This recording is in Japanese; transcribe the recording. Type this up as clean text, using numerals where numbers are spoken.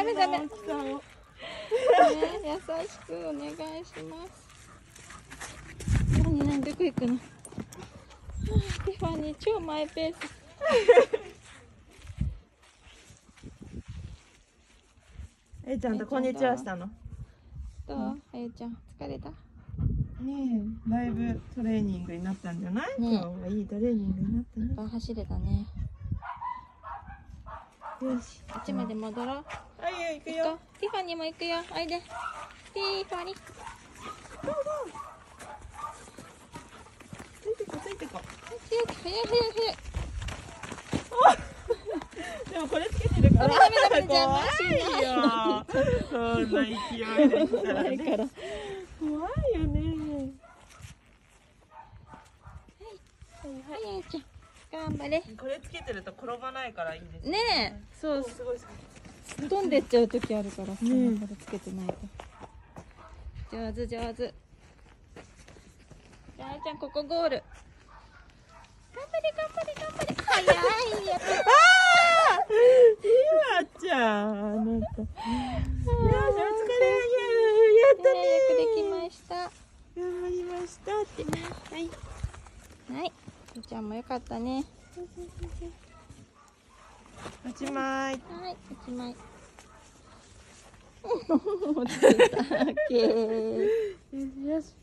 ダメダメ。 大きさをね、優しくお願いします。何どこ行くの？ティファニー超マイペース。 ちゃんとこんにちはしたの。 どう？あゆちゃん疲れた？ ねえ、だいぶトレーニングになったんじゃない？ ねえ、 今日はいいトレーニングになったね。 いっぱい走れたね。 よし。 あっちまで戻ろう。 はい、行く行こよ。 う。ティファニーも行くよ。おいで。ティファニー。 ついてこ、ついてこ。 早い早い早い。 でもこれつけてるから。 ダメダメ怖いよ。そんな勢いで来たらね。怖いよね。 はい、あゆちゃん。頑張れ。 これつけてると転ばないからいいですね。 ねえ、そう、 すごいすごい。 飛んでっちゃう時あるから、こねれつけてないと。上手上手。あゆちゃん、ここゴール。頑張れ頑張れ頑張れ。早いやっぱ。 ゆあちゃん、あなた。よし、お疲れ。やったね。 よくできました。 頑張りましたって。はい。 はい。ゆうちゃんもよかったね。 おしまい。 はい、おしまい。落ちてた。オッケー。 よし。